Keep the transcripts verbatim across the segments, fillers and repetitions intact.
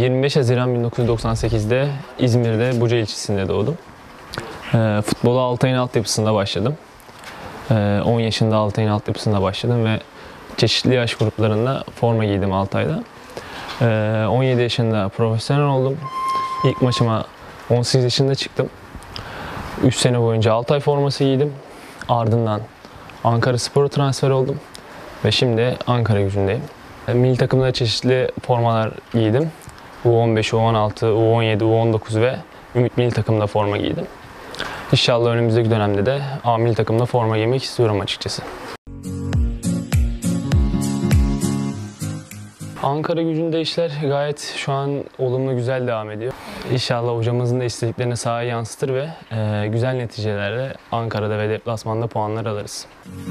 yirmi beş Haziran bin dokuz yüz doksan sekiz'de İzmir'de Buca ilçesinde doğdum. E, futbola Altay'ın altyapısında başladım. E, on yaşında Altay'ın altyapısında başladım ve çeşitli yaş gruplarında forma giydim Altay'da. E, on yedi yaşında profesyonel oldum. İlk maçıma on sekiz yaşında çıktım. üç sene boyunca Altay forması giydim. Ardından Ankaraspor'a transfer oldum ve şimdi Ankaragücü'ndeyim. Milli takımda çeşitli formalar giydim. U on beş, U on altı, U on yedi, U on dokuz ve Ümit Milli takımda forma giydim. İnşallah önümüzdeki dönemde de A Milli takımda forma giymek istiyorum açıkçası. Ankaragücü'nde işler gayet şu an olumlu, güzel devam ediyor. İnşallah hocamızın da istediklerini sahaya yansıtır ve e, güzel neticelerle Ankara'da ve deplasmanda puanlar alırız.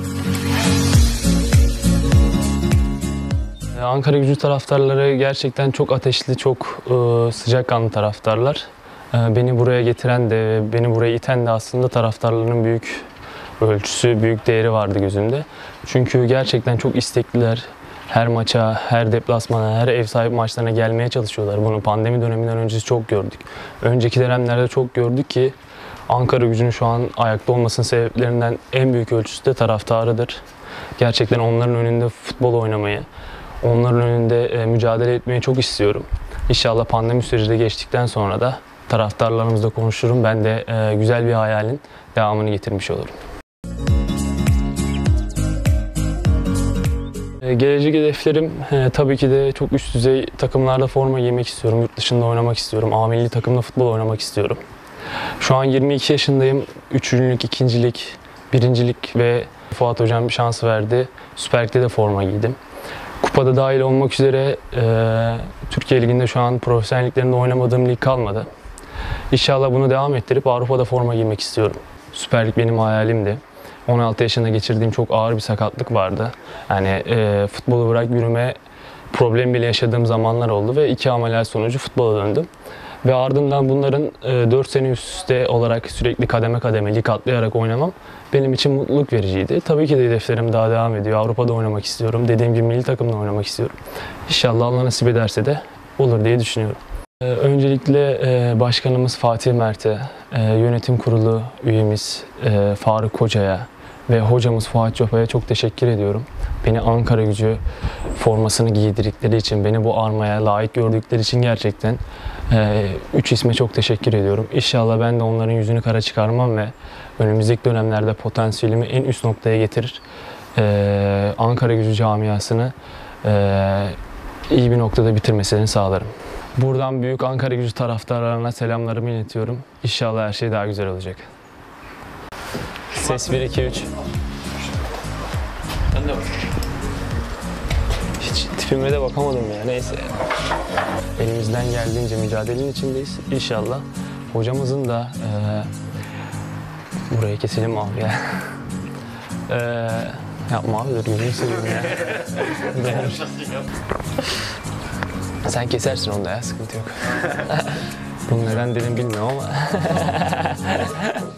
Ankaragücü taraftarları gerçekten çok ateşli, çok e, sıcakkanlı taraftarlar. E, beni buraya getiren de, beni buraya iten de aslında taraftarların büyük ölçüsü, büyük değeri vardı gözümde. Çünkü gerçekten çok istekliler. Her maça, her deplasmana, her ev sahibi maçlarına gelmeye çalışıyorlar. Bunu pandemi döneminden öncesi çok gördük. Önceki dönemlerde çok gördük ki Ankaragücü'nün şu an ayakta olmasının sebeplerinden en büyük ölçüsü de taraftarıdır. Gerçekten onların önünde futbol oynamayı, onların önünde e, mücadele etmeyi çok istiyorum. İnşallah pandemi süreci de geçtikten sonra da taraftarlarımızla konuşurum. Ben de e, güzel bir hayalin devamını getirmiş olurum. E, gelecek hedeflerim e, tabii ki de çok üst düzey takımlarda forma giymek istiyorum. Yurt dışında oynamak istiyorum. A milli takımda futbol oynamak istiyorum. Şu an yirmi iki yaşındayım. Üçüncülük, ikincilik, birincilik ve Fuat Hocam bir şans verdi. Süper Lig'de de forma giydim. Kupada dahil olmak üzere e, Türkiye Ligi'nde şu an profesyonel liglerinde oynamadığım lig kalmadı. İnşallah bunu devam ettirip Avrupa'da forma giymek istiyorum. Süper Lig benim hayalimdi. on altı yaşında geçirdiğim çok ağır bir sakatlık vardı. Yani e, futbolu bırak yürüme problemi bile yaşadığım zamanlar oldu ve iki ameliyat sonucu futbola döndüm. Ve ardından bunların e, dört sene üst üste olarak sürekli kademe kademe lig atlayarak oynamam benim için mutluluk vericiydi. Tabii ki de hedeflerim daha devam ediyor. Avrupa'da oynamak istiyorum. Dediğim gibi milli takımda oynamak istiyorum. İnşallah Allah nasip ederse de olur diye düşünüyorum. E, öncelikle e, başkanımız Fatih Mert'e, e, yönetim kurulu üyemiz e, Faruk Koca'ya ve hocamız Fuat Çopa'ya çok teşekkür ediyorum. Beni Ankaragücü formasını giydirdikleri için, beni bu armaya layık gördükleri için gerçekten e, üç isme çok teşekkür ediyorum. İnşallah ben de onların yüzünü kara çıkarmam ve önümüzdeki dönemlerde potansiyelimi en üst noktaya getirir. E, Ankaragücü camiasını e, iyi bir noktada bitirmesini sağlarım. Buradan büyük Ankaragücü taraftarlarına selamlarımı iletiyorum. İnşallah her şey daha güzel olacak. Ses bir iki üç. Sen de bak. Hiç tipime de bakamadım ya, neyse. Elimizden geldiğince mücadelenin içindeyiz. İnşallah hocamızın da e, burayı keselim abi ya. e, yapma abi, dur gözünü seveyim ya. Sen kesersin onu da ya, sıkıntı yok. Bunu neden dedim bilmiyorum ama.